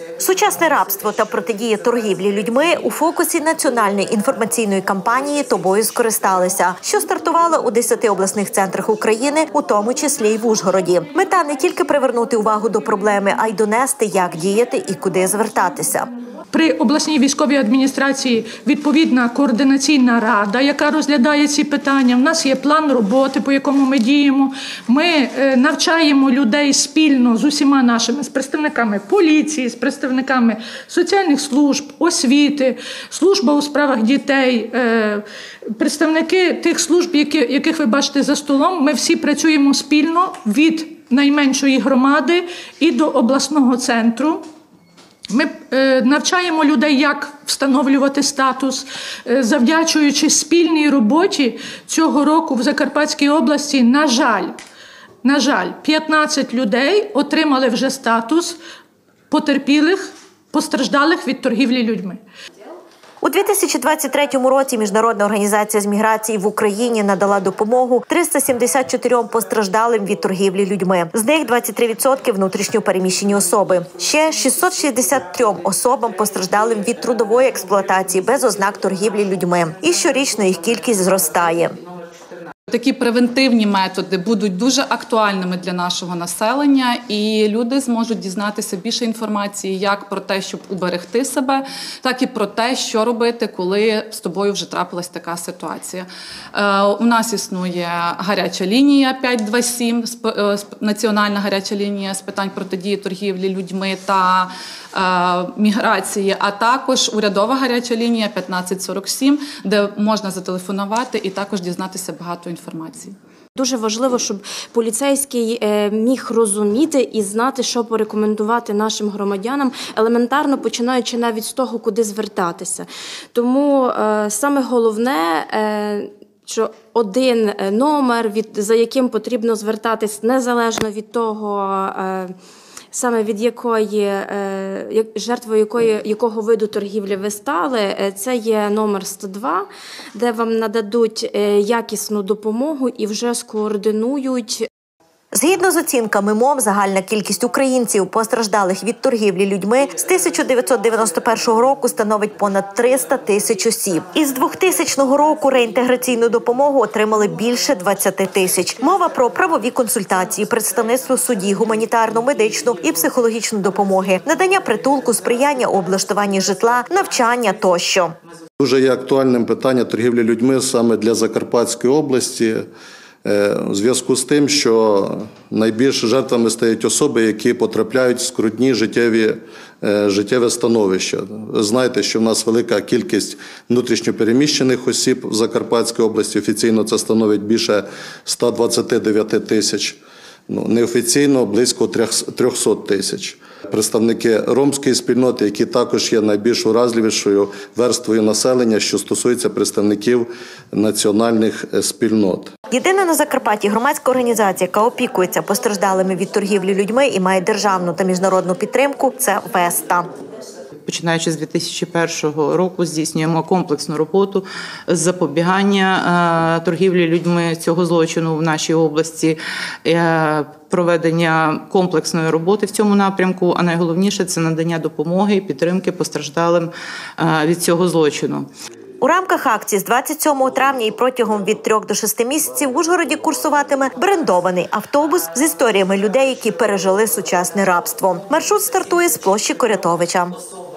Сучасне рабство та протидія торгівлі людьми у фокусі національної інформаційної кампанії «Тобою скористалися», що стартувала у 10 обласних центрах України, у тому числі й в Ужгороді. Мета не тільки привернути увагу до проблеми, а й донести, як діяти і куди звертатися. При обласній військовій адміністрації відповідна координаційна рада, яка розглядає ці питання. У нас є план роботи, по якому ми діємо. Ми навчаємо людей спільно з усіма нашими, з представниками поліції, з представниками соціальних служб, освіти, служба у справах дітей, представники тих служб, яких ви бачите за столом. Ми всі працюємо спільно від найменшої громади і до обласного центру. Ми навчаємо людей, як встановлювати статус, завдячуючи спільній роботі цього року в Закарпатській області, на жаль, 15 людей отримали вже статус потерпілих, постраждалих від торгівлі людьми. У 2023 році Міжнародна організація з міграції в Україні надала допомогу 374 постраждалим від торгівлі людьми. З них 23% – внутрішньо переміщені особи. Ще 663 особам постраждалим від трудової експлуатації без ознак торгівлі людьми. І щорічно їх кількість зростає. Такі превентивні методи будуть дуже актуальними для нашого населення, і люди зможуть дізнатися більше інформації як про те, щоб уберегти себе, так і про те, що робити, коли з тобою вже трапилась така ситуація. У нас існує гаряча лінія 527, національна гаряча лінія з питань протидії торгівлі людьми та міграції, а також урядова гаряча лінія 1547, де можна зателефонувати і також дізнатися багато інформації. Дуже важливо, щоб поліцейський міг розуміти і знати, що порекомендувати нашим громадянам, елементарно починаючи навіть з того, куди звертатися. Тому саме головне, що один номер, за яким потрібно звертатись незалежно від того, саме від жертвою якого виду торгівлі ви стали, це є номер 102, де вам нададуть якісну допомогу і вже скоординують. Згідно з оцінками МОМ, загальна кількість українців, постраждалих від торгівлі людьми, з 1991 року становить понад 300 тисяч осіб. Із 2000 року реінтеграційну допомогу отримали більше 20 тисяч. Мова про правові консультації, представництво в суді, гуманітарну, медичну і психологічну допомоги, надання притулку, сприяння у облаштуванні житла, навчання тощо. Дуже є актуальним питання торгівлі людьми саме для Закарпатської області. У зв'язку з тим, що найбільш жертвами стають особи, які потрапляють в скрутні життєве становище. Ви знаєте, що в нас велика кількість внутрішньопереміщених осіб в Закарпатській області. Офіційно це становить більше 129 тисяч. Неофіційно близько 300 тисяч. Представники ромської спільноти, які також є найбільш уразливішою верствою населення, що стосується представників національних спільнот. Єдина на Закарпатті громадська організація, яка опікується постраждалими від торгівлі людьми і має державну та міжнародну підтримку – це Веста. Починаючи з 2001 року здійснюємо комплексну роботу з запобігання торгівлі людьми, цього злочину в нашій області, проведення комплексної роботи в цьому напрямку, а найголовніше – це надання допомоги і підтримки постраждалим від цього злочину. У рамках акції з 27 травня і протягом від 3 до 6 місяців в Ужгороді курсуватиме брендований автобус з історіями людей, які пережили сучасне рабство. Маршрут стартує з площі Корятовича.